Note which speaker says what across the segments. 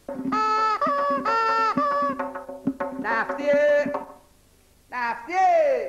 Speaker 1: نفتی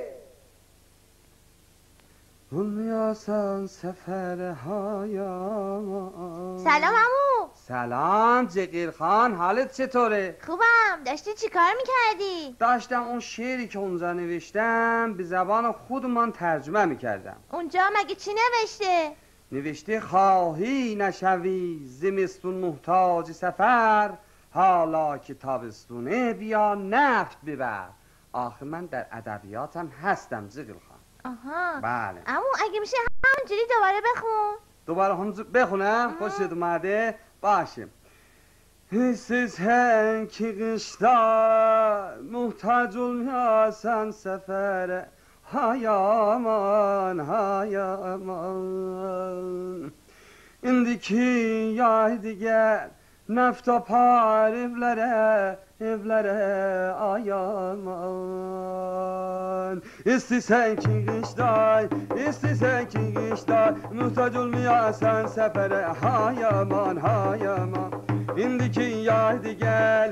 Speaker 1: میاسن سفر هایا.
Speaker 2: سلام عمو.
Speaker 1: سلام جگیر خان، حالت چطوره؟
Speaker 2: خوبم. داشتی چی کار میکردی؟
Speaker 1: داشتم اون شعری که اونجا نوشتم به زبان خودمان ترجمه میکردم.
Speaker 2: اونجا مگه چی نوشته؟
Speaker 1: نوشته خواهی نشوی زمستون محتاج سفر، حالا که تابستونه بیا نفت ببر. آخه من در ادبیاتم هستم جگیر خان.
Speaker 2: آها
Speaker 1: بله.
Speaker 2: عمو اگه میشه همونجوری دوباره بخون.
Speaker 1: دوباره هم بخونم؟ خوشت اومده؟ باشه. حسیز هن که قشتا محتاج المیاسن سفر، hayaman hayaman indiki yaydı gel nefta par evlere ayaman. İstisen ki kıştay muhtaç olmayasan sefere, hayaman hayaman indiki yaydı gel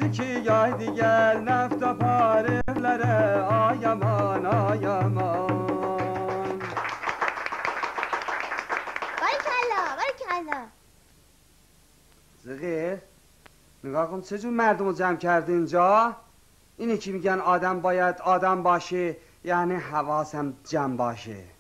Speaker 1: nefta par evlere ayaman ayaman.
Speaker 2: باریکلا.
Speaker 1: زغیر نگاه کن چه جور مردم رو جمع کرده اینجا. اینه که میگن آدم باید آدم باشه، یعنی حواسم جمع باشه.